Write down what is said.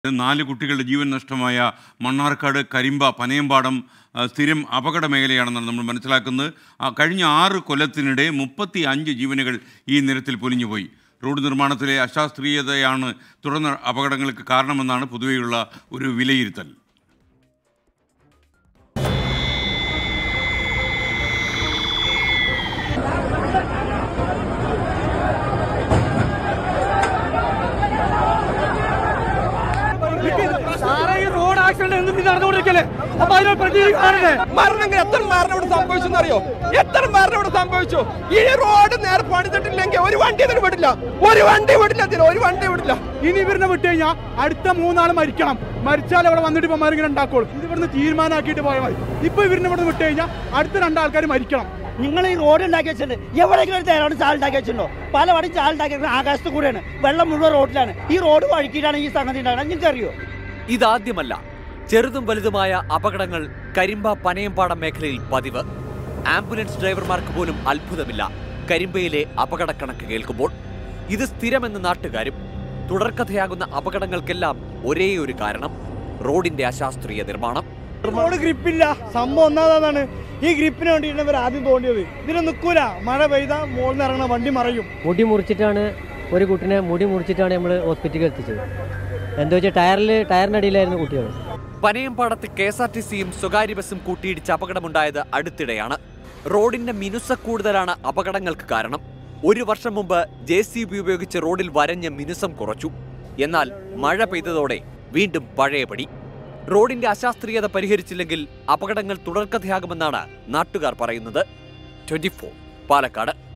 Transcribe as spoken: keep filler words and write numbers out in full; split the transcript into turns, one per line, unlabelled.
നാല് കുട്ടികളുടെ ജീവൻ നഷ്ടമായ മണ്ണാർക്കാട് കരിമ്പ പനയമ്പാടം സ്ഥിരം അപകട മേഖലയാണെന്നാണ് നമ്മൾ മനസ്സിലാക്കുന്നത്. കഴിഞ്ഞ ആറ് കൊല്ലത്തിനിടെ മുപ്പത്തി അഞ്ച് ജീവനുകൾ ഈ നിരത്തിൽ പൊലിഞ്ഞുപോയി. റോഡ് നിർമ്മാണത്തിലെ അശാസ്ത്രീയതയാണ് തുടർന്ന് അപകടങ്ങൾക്ക് കാരണമെന്നാണ് പൊതുവെയുള്ള ഒരു വിലയിരുത്തൽ.
മരണം എത്ര മരണം ഇവിടെ സംഭവിച്ചെന്നറിയോ? എത്ര മരണം ഇവിടെ സംഭവിച്ചു? ഈ റോഡ് നേരെ പണിതിട്ടില്ലെങ്കിൽ ഒരു വണ്ടി ഇതിന് വിടില്ല, ഒരു വണ്ടി വിടില്ല, ഇതിന് ഒരു വണ്ടി വിടില്ല.
ഇനി ഇവരിനെ വിട്ട് കഴിഞ്ഞാൽ അടുത്ത മൂന്നാള് മരിക്കണം. മരിച്ചാൽ അവിടെ വന്നിട്ട് ഇപ്പൊ മരിങ്ങനെ ഉണ്ടാക്കോളൂ. ഇത് ഇവിടുന്ന് തീരുമാനമാക്കിയിട്ട് പോയാൽ മതി. ഇപ്പൊ ഇവരിനെ ഇവിടെ വിട്ട് കഴിഞ്ഞാൽ അടുത്ത രണ്ടാൾക്കാർ മരിക്കണം.
നിങ്ങൾ ഈ റോഡ് ഉണ്ടാക്കി വെച്ചിട്ടുണ്ട്, എവിടെയെങ്കിലും തേരോട് ചാലുണ്ടാക്കി വെച്ചിട്ടുണ്ടോ? പലവടം ചാലുണ്ടാക്കി ആകാശത്ത് കൂടെയാണ്, വെള്ളം മുഴുവൻ റോഡിലാണ്. ഈ റോഡ് വഴുക്കിയിട്ടാണ് ഈ സംഗതി ഉണ്ടാകുന്നത്. നിങ്ങൾക്ക് അറിയോ?
ഇതാദ്യമല്ല, ചെറുതും വലുതുമായ അപകടങ്ങൾ കരിമ്പ പനയമ്പാടം മേഖലയിൽ പതിവ്. ആംബുലൻസ് ഡ്രൈവർമാർക്ക് പോലും അത്ഭുതമില്ല കരിമ്പയിലെ അപകടക്കണക്ക് കേൾക്കുമ്പോൾ. ഇത് സ്ഥിരമെന്ന് നാട്ടുകാരും. തുടർക്കഥയാകുന്ന അപകടങ്ങൾക്കെല്ലാം ഒരേ ഒരു കാരണം: റോഡിന്റെ അശാസ്ത്രീയ നിർമ്മാണം.
റോഡ് ഗ്രിപ്പില്ല, സംഭവം ഒന്നാതാണ്. ഈ ഗ്രിപ്പിന് വേണ്ടിയിട്ടാണ് ഇവർ ആദ്യം തോണ്ടിയത്. ഇതിന് നിൽക്കൂല, മഴ പെയ്താൽ മുകളിൽ നിന്ന് ഇറങ്ങണ വണ്ടി മറയും.
മുടി മുറിച്ചിട്ടാണ് ഒരു കുട്ടിനെ മുടി മുറിച്ചിട്ടാണ് നമ്മൾ ഹോസ്പിറ്റലിൽ എത്തിച്ചത്. എന്താ വെച്ചാൽ ടയറിൽ ടയറിൻ്റെ അടിയിലായിരുന്നു കുട്ടികൾ.
പനയമ്പാടത്ത് കെ എസ് ആർ ടി സിയും സ്വകാര്യ ബസും കൂട്ടിയിടിച്ച് അപകടമുണ്ടായത് അടുത്തിടെയാണ്. റോഡിന്റെ മിനുസ കൂടുതലാണ് അപകടങ്ങൾക്ക് കാരണം. ഒരു വർഷം മുമ്പ് ജെ സി ബി ഉപയോഗിച്ച് റോഡിൽ വരഞ്ഞ മിനുസം കുറച്ചു. എന്നാൽ മഴ പെയ്തതോടെ വീണ്ടും പഴയപടി. റോഡിന്റെ അശാസ്ത്രീയത പരിഹരിച്ചില്ലെങ്കിൽ അപകടങ്ങൾ തുടർക്കഥയാകുമെന്നാണ് നാട്ടുകാർ പറയുന്നത്. Twenty four Palakkad.